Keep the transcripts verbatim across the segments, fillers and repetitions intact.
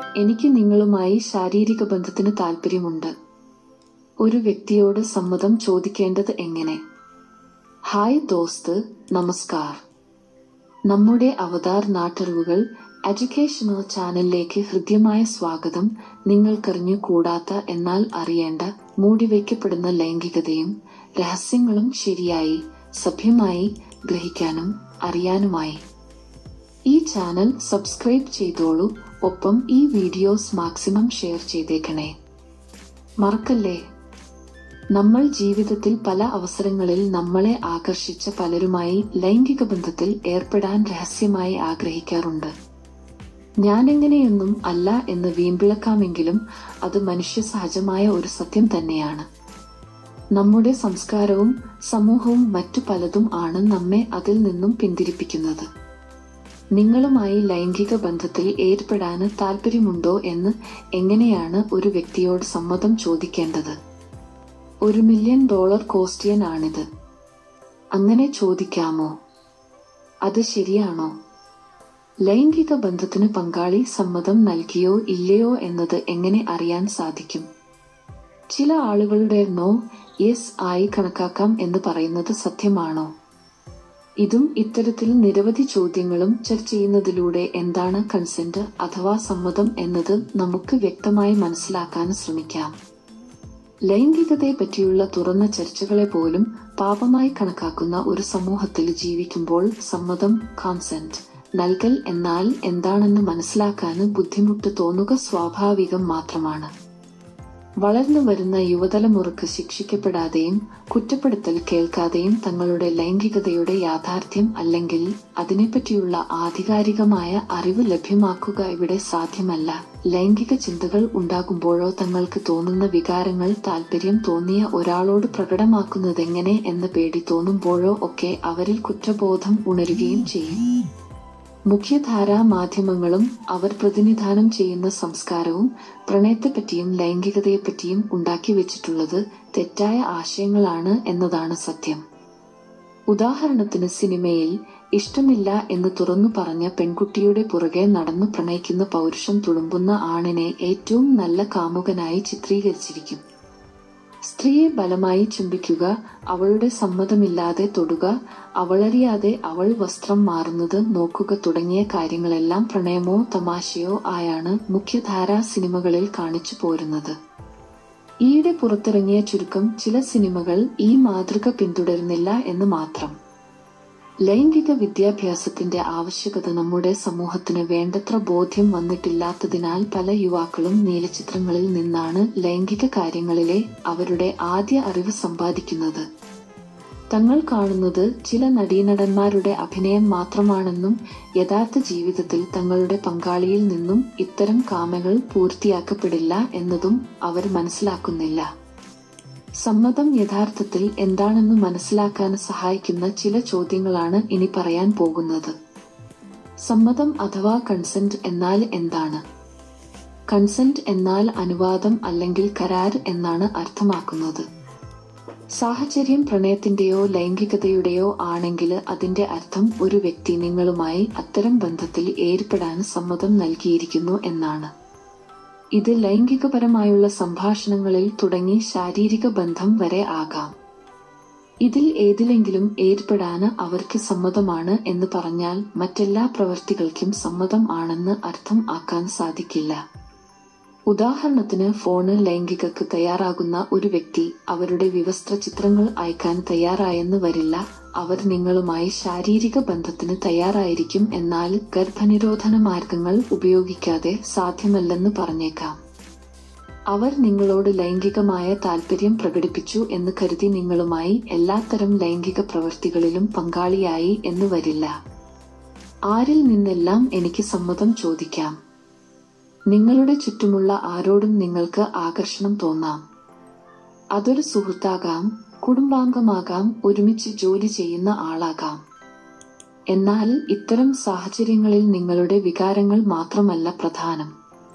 എനിക്ക് നിങ്ങളുമായി ശാരീരിക ബന്ധത്തിന് താല്പര്യമുണ്ട്. ഒരു വ്യക്തിയോട് സമ്മതം ചോദിക്കേണ്ടത് എങ്ങനെ? ഹായ് ദോസ്ത്, നമസ്കാർ. നമ്മുടെ അവതാർ നാട്ടറിവുകൾ എഡ്യൂക്കേഷണൽ ചാനലിലേക്ക് ഹൃദ്യമായ സ്വാഗതം. നിങ്ങൾക്കറിഞ്ഞു കൂടാത്ത എന്നാൽ അറിയേണ്ട മൂടിവയ്ക്കപ്പെടുന്ന ലൈംഗികതയും രഹസ്യങ്ങളും ശരിയായി സഭ്യമായി ഗ്രഹിക്കാനും അറിയാനുമായി ഈ ചാനൽ സബ്സ്ക്രൈബ് ചെയ്തോളൂ. ഒപ്പം ഈ വീഡിയോസ് മാക്സിമം ഷെയർ ചെയ്തേക്കണേ. മറക്കല്ലേ. നമ്മൾ ജീവിതത്തിൽ പല അവസരങ്ങളിൽ നമ്മളെ ആകർഷിച്ച പലരുമായി ലൈംഗിക ബന്ധത്തിൽ ഏർപ്പെടാൻ രഹസ്യമായി ആഗ്രഹിക്കാറുണ്ട്. ഞാനെങ്ങനെയൊന്നും അല്ല എന്ന് വീമ്പിളക്കാമെങ്കിലും അത് മനുഷ്യ സഹജമായ ഒരു സത്യം തന്നെയാണ്. നമ്മുടെ സംസ്കാരവും സമൂഹവും മറ്റു പലതും ആണ് നമ്മെ അതിൽ നിന്നും പിന്തിരിപ്പിക്കുന്നത്. നിങ്ങളുമായി ലൈംഗിക ബന്ധത്തിൽ ഏർപ്പെടാൻ താല്പര്യമുണ്ടോ എന്ന് എങ്ങനെയാണ് ഒരു വ്യക്തിയോട് സമ്മതം ചോദിക്കേണ്ടത്? ഒരു മില്യൺ ഡോളർ ക്വസ്റ്റ്യൻ ആണിത്. അങ്ങനെ ചോദിക്കാമോ? അത് ശരിയാണോ? ലൈംഗിക ബന്ധത്തിന് പങ്കാളി സമ്മതം നൽകിയോ ഇല്ലയോ എന്നത് എങ്ങനെ അറിയാൻ സാധിക്കും? ചില ആളുകളുടെ നോ യെസ് ആയി കണക്കാക്കാം എന്ന് പറയുന്നത് സത്യമാണോ? ഇതും ഇത്തരത്തിൽ നിരവധി ചോദ്യങ്ങളും ചർച്ച ചെയ്യുന്നതിലൂടെ എന്താണ് കൺസെന്റ് അഥവാ സമ്മതം എന്നത് നമുക്ക് വ്യക്തമായി മനസ്സിലാക്കാൻ ശ്രമിക്കാം. ലൈംഗികതയെ പറ്റിയുള്ള തുറന്ന ചർച്ചകളെ പോലും പാപമായി കണക്കാക്കുന്ന ഒരു സമൂഹത്തിൽ ജീവിക്കുമ്പോൾ സമ്മതം കൺസെന്റ് നൽകൽ എന്നാൽ എന്താണെന്ന് മനസ്സിലാക്കാൻ ബുദ്ധിമുട്ട് തോന്നുക സ്വാഭാവികം മാത്രമാണ്. വളർന്നു വരുന്ന യുവതലമുറക്ക് ശിക്ഷിക്കപ്പെടാതെയും കുറ്റപ്പെടുത്തൽ കേൾക്കാതെയും തങ്ങളുടെ ലൈംഗികതയുടെ യാഥാർത്ഥ്യം അല്ലെങ്കിൽ അതിനെപ്പറ്റിയുള്ള ആധികാരികമായ അറിവ് ലഭ്യമാക്കുക ഇവിടെ സാധ്യമല്ല. ലൈംഗിക ചിന്തകൾ ഉണ്ടാകുമ്പോഴോ തങ്ങൾക്ക് തോന്നുന്ന വികാരങ്ങൾ താല്പര്യം തോന്നിയ ഒരാളോട് പ്രകടമാക്കുന്നതെങ്ങനെ എന്ന പേടി തോന്നുമ്പോഴോ ഒക്കെ അവരിൽ കുറ്റബോധം ഉണരുകയും ചെയ്യും. മുഖ്യധാരാ മാധ്യമങ്ങളും അവർ പ്രതിനിധാനം ചെയ്യുന്ന സംസ്കാരവും പ്രണയത്തെപ്പറ്റിയും ലൈംഗികതയെപ്പറ്റിയും ഉണ്ടാക്കി വെച്ചിട്ടുള്ളത് തെറ്റായ ആശയങ്ങളാണ് എന്നതാണ് സത്യം. ഉദാഹരണത്തിന് സിനിമയിൽ ഇഷ്ടമില്ല എന്ന് തുറന്നു പറഞ്ഞ പെൺകുട്ടിയുടെ പുറകെ നടന്നു പ്രണയിക്കുന്ന പൗരുഷം തുളുമ്പുന്ന ആണിനെ ഏറ്റവും നല്ല കാമുകനായി ചിത്രീകരിച്ചിരിക്കും. സ്ത്രീയെ ബലമായി ചുംബിക്കുക, അവളുടെ സമ്മതമില്ലാതെ തൊടുക, അവളറിയാതെ അവൾ വസ്ത്രം മാറുന്നത് നോക്കുക തുടങ്ങിയ കാര്യങ്ങളെല്ലാം പ്രണയമോ തമാശയോ ആയാണ് മുഖ്യധാരാ സിനിമകളിൽ കാണിച്ചു പോരുന്നത്. ഈയിടെ പുറത്തിറങ്ങിയ ചുരുക്കം ചില സിനിമകൾ ഈ മാതൃക പിന്തുടരുന്നില്ല എന്ന് മാത്രം. ലൈംഗിക വിദ്യാഭ്യാസത്തിന്റെ ആവശ്യകത നമ്മുടെ സമൂഹത്തിന് വേണ്ടത്ര ബോധ്യം വന്നിട്ടില്ലാത്തതിനാൽ പല യുവാക്കളും നീലച്ചിത്രങ്ങളിൽ നിന്നാണ് ലൈംഗിക കാര്യങ്ങളിലെ അവരുടെ ആദ്യ അറിവ് സമ്പാദിക്കുന്നത്. തങ്ങൾ കാണുന്നത് ചില നടീനടന്മാരുടെ അഭിനയം മാത്രമാണെന്നും യഥാർത്ഥ ജീവിതത്തിൽ തങ്ങളുടെ പങ്കാളിയിൽ നിന്നും ഇത്തരം കാമകൾ പൂർത്തിയാക്കപ്പെടില്ല എന്നതും അവർ മനസ്സിലാക്കുന്നില്ല. സമ്മതം യഥാർത്ഥത്തിൽ എന്താണെന്ന് മനസ്സിലാക്കാൻ സഹായിക്കുന്ന ചില ചോദ്യങ്ങളാണ് ഇനി പറയാൻ പോകുന്നത്. സമ്മതം അഥവാ കൺസെന്റ് എന്നാൽ എന്താണ്? കൺസെന്റ് എന്നാൽ അനുവാദം അല്ലെങ്കിൽ കരാർ എന്നാണ് അർത്ഥമാക്കുന്നത്. സാഹചര്യം പ്രണയത്തിന്റെയോ ലൈംഗികതയുടെയോ ആണെങ്കിൽ അതിന്റെ അർത്ഥം ഒരു വ്യക്തി നിങ്ങളുമായി അത്തരം ബന്ധത്തിൽ ഏർപ്പെടാൻ സമ്മതം നൽകിയിരിക്കുന്നു എന്നാണ്. ഇത് ലൈംഗികപരമായുള്ള സംഭാഷണങ്ങളിൽ തുടങ്ങി ശാരീരിക ബന്ധം വരെ ആകാം. ഇതിൽ ഏതിലെങ്കിലും ഏർപ്പെടാൻ അവർക്ക് സമ്മതമാണ് എന്ന് പറഞ്ഞാൽ മറ്റെല്ലാ പ്രവൃത്തികൾക്കും സമ്മതം ആണെന്ന് അർത്ഥം ആക്കാൻ സാധിക്കില്ല. ഉദാഹരണത്തിന് ഫോണ് ലൈംഗികക്ക് തയ്യാറാകുന്ന ഒരു വ്യക്തി അവരുടെ വിവസ്ത്ര ചിത്രങ്ങൾ അയക്കാൻ തയ്യാറായെന്ന് വരില്ല. അവർ നിങ്ങളുമായി ശാരീരിക ബന്ധത്തിന് തയ്യാറായിരിക്കും, എന്നാൽ ഗർഭനിരോധന മാർഗങ്ങൾ ഉപയോഗിക്കാതെ സാധ്യമല്ലെന്ന് പറഞ്ഞേക്കാം. അവർ നിങ്ങളോട് ലൈംഗികമായ താല്പര്യം പ്രകടിപ്പിച്ചു എന്ന് കരുതി നിങ്ങളുമായി എല്ലാത്തരം ലൈംഗിക പ്രവൃത്തികളിലും പങ്കാളിയായി എന്ന് വരില്ല. ആരിൽ നിന്നെല്ലാം എനിക്ക് സമ്മതം ചോദിക്കാം? നിങ്ങളുടെ ചുറ്റുമുള്ള ആരോടും നിങ്ങൾക്ക് ആകർഷണം തോന്നാം. അതൊരു സുഹൃത്താകാം, കുടുംബാംഗമാകാം, ഒരുമിച്ച് ജോലി ചെയ്യുന്ന ആളാകാം. എന്നാൽ ഇത്തരം സാഹചര്യങ്ങളിൽ നിങ്ങളുടെ വികാരങ്ങൾ മാത്രമല്ല പ്രധാനം.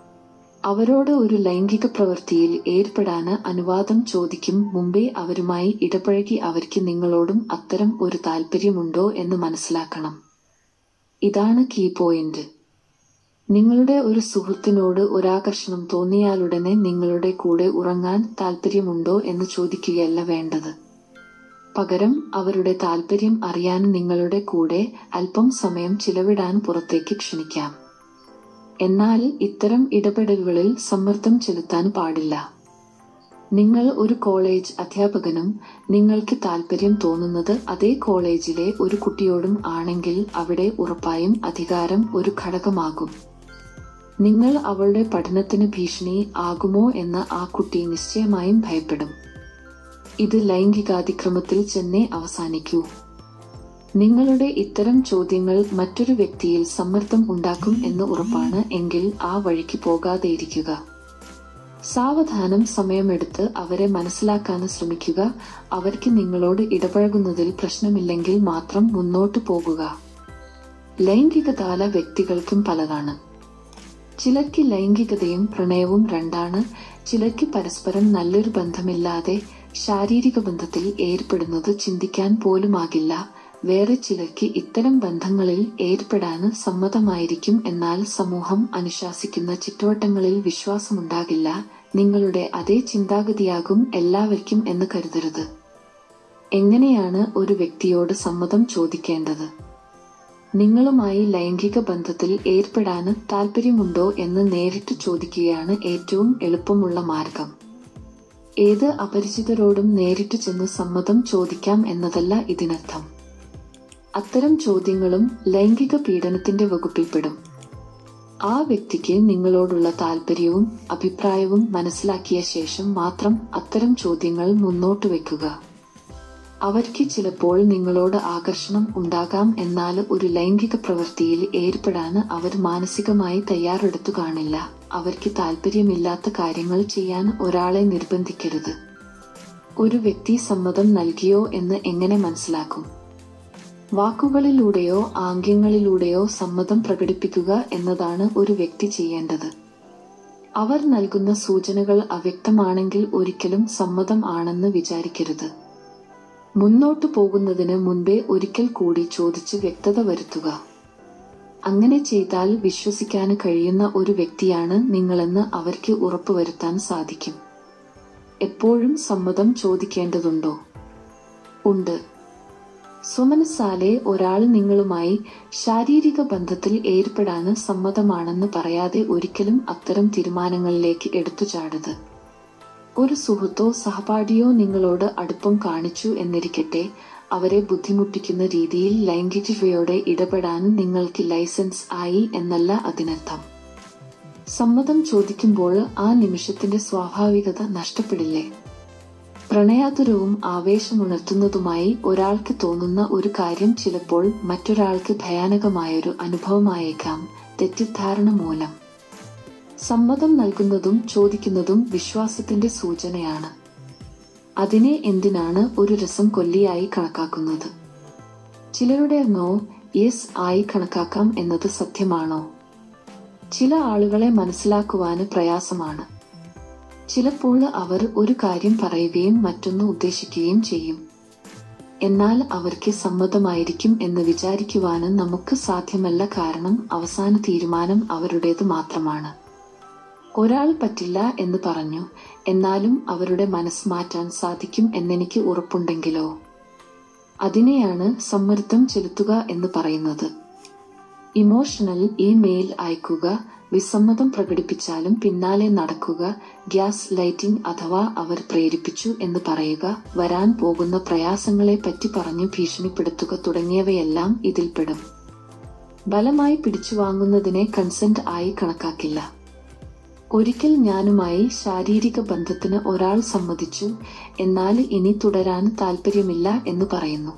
അവരോട് ഒരു ലൈംഗിക പ്രവൃത്തിയിൽ ഏർപ്പെടാൻ അനുവാദം ചോദിക്കും മുമ്പേ അവരുമായി ഇടപഴകി അവർക്ക് നിങ്ങളോടും അത്തരം ഒരു താല്പര്യമുണ്ടോ എന്ന് മനസ്സിലാക്കണം. ഇതാണ് കീ പോയിന്റ്. നിങ്ങളുടെ ഒരു സുഹൃത്തിനോട് ഒരാകർഷണം തോന്നിയാലുടനെ നിങ്ങളുടെ കൂടെ ഉറങ്ങാൻ താല്പര്യമുണ്ടോ എന്ന് ചോദിക്കുകയല്ല വേണ്ടത്. പകരം അവരുടെ താല്പര്യം അറിയാൻ നിങ്ങളുടെ കൂടെ അല്പം സമയം ചിലവിടാൻ പുറത്തേക്ക് ക്ഷണിക്കാം. എന്നാൽ ഇത്തരം ഇടപെടലുകളിൽ സമ്മർദ്ദം ചെലുത്താൻ പാടില്ല. നിങ്ങൾ ഒരു കോളേജ് അധ്യാപകനും നിങ്ങൾക്ക് താല്പര്യം തോന്നുന്നത് അതേ കോളേജിലെ ഒരു കുട്ടിയോടും ആണെങ്കിൽ അവിടെ ഉറപ്പായും അധികാരം ഒരു ഘടകമാകും. നിങ്ങൾ അവളുടെ പഠനത്തിന് ഭീഷണി ആകുമോ എന്ന് ആ കുട്ടി നിശ്ചയമായും ഭയപ്പെടും. ഇത് ലൈംഗികാതിക്രമത്തിൽ ചെന്നേ അവസാനിക്കൂ. നിങ്ങളുടെ ഇത്തരം ചോദ്യങ്ങൾ മറ്റൊരു വ്യക്തിയിൽ സമ്മർദ്ദം ഉണ്ടാക്കും എന്ന് ഉറപ്പാണ് എങ്കിൽ ആ വഴിക്ക് പോകാതെയിരിക്കുക. സാവധാനം സമയമെടുത്ത് അവരെ മനസ്സിലാക്കാൻ ശ്രമിക്കുക. അവർക്ക് നിങ്ങളോട് ഇടപഴകുന്നതിൽ പ്രശ്നമില്ലെങ്കിൽ മാത്രം മുന്നോട്ടു പോകുക. ലൈംഗികതാല വ്യക്തികൾക്കും പലതാണ്. ചിലർക്ക് ലൈംഗികതയും പ്രണയവും രണ്ടാണ്. ചിലർക്ക് പരസ്പരം നല്ലൊരു ബന്ധമില്ലാതെ ശാരീരിക ബന്ധത്തിൽ ഏർപ്പെടുന്നത് ചിന്തിക്കാൻ പോലുമാകില്ല. വേറെ ചിലർക്ക് ഇത്തരം ബന്ധങ്ങളിൽ ഏർപ്പെടാൻ സമ്മതമായിരിക്കും. എന്നാൽ സമൂഹം അനുശാസിക്കുന്ന ചുറ്റുവട്ടങ്ങളിൽ വിശ്വാസമുണ്ടാകില്ല. നിങ്ങളുടെ അതേ ചിന്താഗതിയാകും എല്ലാവർക്കും എന്ന് കരുതരുത്. എങ്ങനെയാണ് ഒരു വ്യക്തിയോട് സമ്മതം ചോദിക്കേണ്ടത്? നിങ്ങളുമായി ലൈംഗിക ബന്ധത്തിൽ ഏർപ്പെടാൻ താല്പര്യമുണ്ടോ എന്ന് നേരിട്ട് ചോദിക്കുകയാണ് ഏറ്റവും എളുപ്പമുള്ള മാർഗം. ഏത് അപരിചിതരോടും നേരിട്ട് ചെന്ന് സമ്മതം ചോദിക്കാം എന്നതല്ല ഇതിനർത്ഥം. അത്തരം ചോദ്യങ്ങളും ലൈംഗിക പീഡനത്തിന്റെ വകുപ്പിൽപ്പെടും. ആ വ്യക്തിക്ക് നിങ്ങളോടുള്ള താല്പര്യവും അഭിപ്രായവും മനസ്സിലാക്കിയ ശേഷം മാത്രം അത്തരം ചോദ്യങ്ങൾ മുന്നോട്ട് വയ്ക്കുക. അവർക്ക് ചിലപ്പോൾ നിങ്ങളോട് ആകർഷണം ഉണ്ടാകാം, എന്നാൽ ഒരു ലൈംഗിക പ്രവൃത്തിയിൽ ഏർപ്പെടാൻ അവർ മാനസികമായി തയ്യാറെടുത്തു കാണില്ല. അവർക്ക് താല്പര്യമില്ലാത്ത കാര്യങ്ങൾ ചെയ്യാൻ ഒരാളെ നിർബന്ധിക്കരുത്. ഒരു വ്യക്തി സമ്മതം നൽകിയോ എന്ന് എങ്ങനെ മനസ്സിലാക്കും? വാക്കുകളിലൂടെയോ ആംഗ്യങ്ങളിലൂടെയോ സമ്മതം പ്രകടിപ്പിക്കുക എന്നതാണ് ഒരു വ്യക്തി ചെയ്യേണ്ടത്. അവർ നൽകുന്ന സൂചനകൾ അവ്യക്തമാണെങ്കിൽ ഒരിക്കലും സമ്മതം ആണെന്ന് വിചാരിക്കരുത്. മുന്നോട്ടു പോകുന്നതിന് മുൻപേ ഒരിക്കൽ കൂടി ചോദിച്ച് വ്യക്തത വരുത്തുക. അങ്ങനെ ചെയ്താൽ വിശ്വസിക്കാൻ കഴിയുന്ന ഒരു വ്യക്തിയാണ് നിങ്ങളെന്ന് അവർക്ക് ഉറപ്പുവരുത്താൻ സാധിക്കും. എപ്പോഴും സമ്മതം ചോദിക്കേണ്ടതുണ്ടോ? ഉണ്ട്. സ്വമനസ്സാലെ ഒരാൾ നിങ്ങളുമായി ശാരീരിക ബന്ധത്തിൽ ഏർപ്പെടാൻ സമ്മതമാണെന്ന് പറയാതെ ഒരിക്കലും അത്തരം തീരുമാനങ്ങളിലേക്ക് എടുത്തുചാടരുത്. ഒരു സുഹൃത്തോ സഹപാഠിയോ നിങ്ങളോട് അടുപ്പം കാണിച്ചു എന്നിരിക്കട്ടെ, അവരെ ബുദ്ധിമുട്ടിക്കുന്ന രീതിയിൽ ലൈംഗികതയോടെ ഇടപെടാൻ നിങ്ങൾക്ക് ലൈസൻസ് ആയി എന്നല്ല അതിനർത്ഥം. സമ്മതം ചോദിക്കുമ്പോൾ ആ നിമിഷത്തിന്റെ സ്വാഭാവികത നഷ്ടപ്പെടില്ലേ? പ്രണയാതുരവും ആവേശമുണർത്തുന്നതുമായി ഒരാൾക്ക് തോന്നുന്ന ഒരു കാര്യം ചിലപ്പോൾ മറ്റൊരാൾക്ക് ഭയാനകമായൊരു അനുഭവമായേക്കാം, തെറ്റിദ്ധാരണ മൂലം. സമ്മതം നൽകുന്നതും ചോദിക്കുന്നതും വിശ്വാസത്തിന്റെ സൂചനയാണ്. അതിനെ എന്തിനാണ് ഒരു രസം കൊല്ലിയായി കണക്കാക്കുന്നത്? ചിലരുടെ നോ യെസ് ആയി കണക്കാക്കാം എന്നത് സത്യമാണോ? ചില ആളുകളെ മനസ്സിലാക്കുവാന് പ്രയാസമാണ്. ചിലപ്പോൾ അവർ ഒരു കാര്യം പറയുകയും മറ്റൊന്ന് ഉദ്ദേശിക്കുകയും ചെയ്യും. എന്നാൽ അവർക്ക് സമ്മതമായിരിക്കും എന്ന് വിചാരിക്കുവാനും നമുക്ക് സാധ്യമല്ല. കാരണം അവസാന തീരുമാനം അവരുടേത് മാത്രമാണ്. ഒരാൾ പറ്റില്ല എന്ന് പറഞ്ഞു, എന്നാലും അവരുടെ മനസ്സ് മാറ്റാൻ സാധിക്കും എന്നെനിക്ക് ഉറപ്പുണ്ടെങ്കിലോ? അതിനെയാണ് സമ്മർദ്ദം ചെലുത്തുക എന്ന് പറയുന്നത്. ഇമോഷണൽ ഇമെയിൽ അയക്കുക, വിസമ്മതം പ്രകടിപ്പിച്ചാലും പിന്നാലെ നടക്കുക, ഗ്യാസ് ലൈറ്റിംഗ് അഥവാ അവർ പ്രേരിപ്പിച്ചു എന്ന് പറയുക, വരാൻ പോകുന്ന പ്രയാസങ്ങളെ പറ്റി പറഞ്ഞു ഭീഷണിപ്പെടുത്തുക തുടങ്ങിയവയെല്ലാം ഇതിൽപ്പെടും. ബലമായി പിടിച്ചു വാങ്ങുന്നതിനെ കൺസെന്റ് ആയി കണക്കാക്കില്ല. ഒരിക്കൽ ഞാനുമായി ശാരീരിക ബന്ധത്തിന് ഒരാൾ സമ്മതിച്ചു, എന്നാൽ ഇനി തുടരാൻ താല്പര്യമില്ല എന്ന് പറയുന്നു.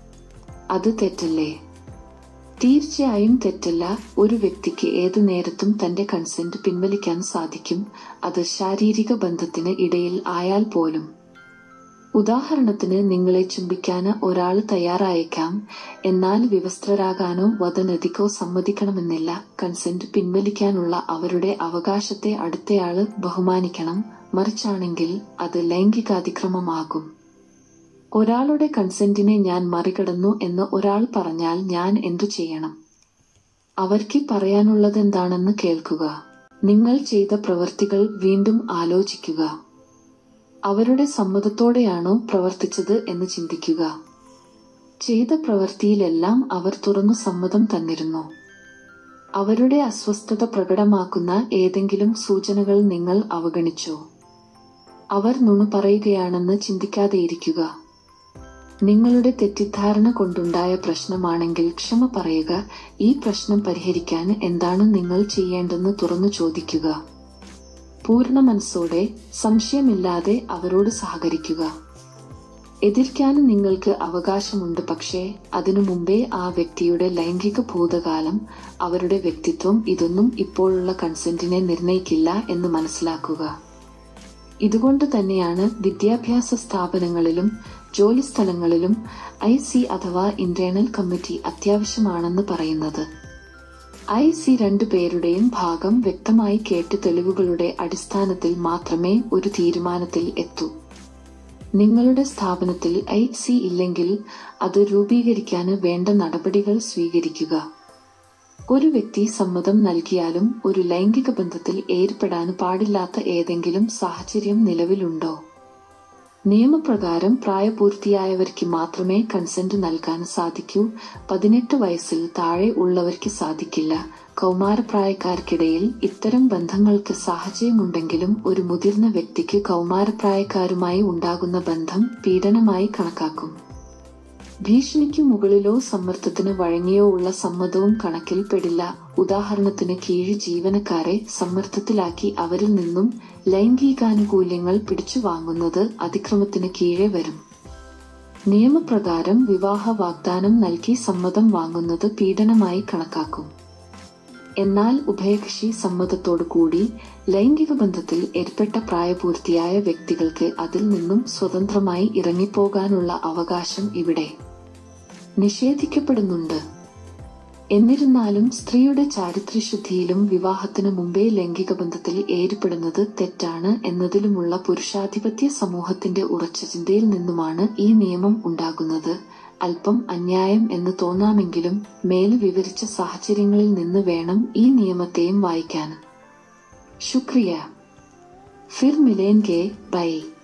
അത് തെറ്റല്ലേ? തീർച്ചയായും തെറ്റല്ല. ഒരു വ്യക്തിക്ക് ഏതു നേരത്തും തന്റെ കൺസെന്റ് പിൻവലിക്കാൻ സാധിക്കും, അത് ശാരീരിക ബന്ധത്തിന് ഇടയിൽ ആയാൽ പോലും. ഉദാഹരണത്തിന്, നിങ്ങളെ ചുംബിക്കാൻ ഒരാൾ തയ്യാറായേക്കാം, എന്നാൽ വിവസ്ത്രരാകാനോ വദനതിക്കോ സമ്മതിക്കണമെന്നില്ല. കൺസെന്റ് പിൻവലിക്കാനുള്ള അവരുടെ അവകാശത്തെ അടുത്തയാള് ബഹുമാനിക്കണം. മറിച്ചാണെങ്കിൽ അത് ലൈംഗികാതിക്രമമാകും. ഒരാളുടെ കൺസെന്റിനെ ഞാൻ മറികടന്നു എന്ന് ഒരാൾ പറഞ്ഞാൽ ഞാൻ എന്തു ചെയ്യണം? അവർക്ക് പറയാനുള്ളതെന്താണെന്ന് കേൾക്കുക. നിങ്ങൾ ചെയ്ത പ്രവൃത്തികൾ വീണ്ടും ആലോചിക്കുക. അവരുടെ സമ്മതത്തോടെയാണോ പ്രവർത്തിച്ചത് എന്ന് ചിന്തിക്കുക. ചെയ്ത പ്രവൃത്തിയിലെല്ലാം അവർ തുറന്നു സമ്മതം തന്നിരുന്നു. അവരുടെ അസ്വസ്ഥത പ്രകടമാക്കുന്ന ഏതെങ്കിലും സൂചനകൾ നിങ്ങൾ അവഗണിച്ചോ? അവർ നുണ പറയുകയാണെന്ന് ചിന്തിക്കാതെയിരിക്കുക. നിങ്ങളുടെ തെറ്റിദ്ധാരണ കൊണ്ടുണ്ടായ പ്രശ്നമാണെങ്കിൽ ക്ഷമ പറയുക. ഈ പ്രശ്നം പരിഹരിക്കാൻ എന്താണ് നിങ്ങൾ ചെയ്യേണ്ടെന്ന് തുറന്നു ചോദിക്കുക. പൂർണ്ണ മനസ്സോടെ, സംശയമില്ലാതെ അവരോട് സഹകരിക്കുക. എതിർക്കാൻ നിങ്ങൾക്ക് അവകാശമുണ്ട്, പക്ഷേ അതിനു മുമ്പേ ആ വ്യക്തിയുടെ ലൈംഗിക ഭൂതകാലം, അവരുടെ വ്യക്തിത്വം ഇതൊന്നും ഇപ്പോഴുള്ള കൺസെന്റിനെ നിർണയിക്കില്ല എന്ന് മനസ്സിലാക്കുക. ഇതുകൊണ്ട് തന്നെയാണ് വിദ്യാഭ്യാസ സ്ഥാപനങ്ങളിലും ജോലിസ്ഥലങ്ങളിലും ഐ സി അഥവാ ഇന്റേണൽ കമ്മിറ്റി അത്യാവശ്യമാണെന്ന് പറയുന്നത്. ഐ സി രണ്ടുപേരുടെയും ഭാഗം വ്യക്തമായി കേട്ട് തെളിവുകളുടെ അടിസ്ഥാനത്തിൽ മാത്രമേ ഒരു തീരുമാനത്തിൽ എത്തൂ. നിങ്ങളുടെ സ്ഥാപനത്തിൽ ഐ സി ഇല്ലെങ്കിൽ അത് രൂപീകരിക്കാൻ വേണ്ട നടപടികൾ സ്വീകരിക്കുക. ഒരു വ്യക്തി സമ്മതം നൽകിയാലും ഒരു ലൈംഗിക ബന്ധത്തിൽ ഏർപ്പെടാൻ പാടില്ലാത്ത ഏതെങ്കിലും സാഹചര്യം നിലവിലുണ്ടോ? നിയമപ്രകാരം പ്രായപൂർത്തിയായവർക്ക് മാത്രമേ കൺസെന്റ് നൽകാൻ സാധിക്കൂ. പതിനെട്ട് വയസ്സിൽ താഴെ ഉള്ളവർക്ക് സാധിക്കില്ല. കൗമാരപ്രായക്കാർക്കിടയിൽ ഇത്തരം ബന്ധങ്ങൾക്ക് സാഹചര്യമുണ്ടെങ്കിലും ഒരു മുതിർന്ന വ്യക്തിക്ക് കൗമാരപ്രായക്കാരുമായി ഉണ്ടാകുന്ന ബന്ധം പീഡനമായി കണക്കാക്കും. ഭീഷണിക്കു മുകളിലോ സമ്മർദ്ദത്തിന് വഴങ്ങിയോ ഉള്ള സമ്മതവും കണക്കിൽപ്പെടില്ല. ഉദാഹരണത്തിന് കീഴ് ജീവനക്കാരെ സമ്മർദ്ദത്തിലാക്കി അവരിൽ നിന്നും ലൈംഗികാനുകൂല്യങ്ങൾ പിടിച്ചു വാങ്ങുന്നത് അതിക്രമത്തിന് കീഴെ വരും. നിയമപ്രകാരം വിവാഹ വാഗ്ദാനം നൽകി സമ്മതം വാങ്ങുന്നത് പീഡനമായി കണക്കാക്കും. എന്നാൽ ഉഭയകക്ഷി സമ്മതത്തോടുകൂടി ലൈംഗിക ബന്ധത്തിൽ ഏർപ്പെട്ട പ്രായപൂർത്തിയായ വ്യക്തികൾക്ക് അതിൽ നിന്നും സ്വതന്ത്രമായി ഇറങ്ങിപ്പോകാനുള്ള അവകാശം ഇവിടെ നിഷേധിക്കപ്പെടുന്നുണ്ട്. എന്നിരുന്നാലും സ്ത്രീയുടെ ചാരിത്രശുദ്ധിയിലും വിവാഹത്തിനു മുമ്പേ ലൈംഗിക ബന്ധത്തിൽ ഏർപ്പെടുന്നത് തെറ്റാണ് എന്നതിലുമുള്ള പുരുഷാധിപത്യ സമൂഹത്തിന്റെ ഉറച്ച ചിന്തയിൽ നിന്നുമാണ് ഈ നിയമം ഉണ്ടാകുന്നത്. അല്പം അന്യായം എന്ന് തോന്നാമെങ്കിലും മേല് വിവരിച്ച സാഹചര്യങ്ങളിൽ നിന്ന് വേണം ഈ നിയമത്തെയും വായിക്കാൻ. ശുക്രിയ. ഫിർ മിലേൻഗെ. ബൈ.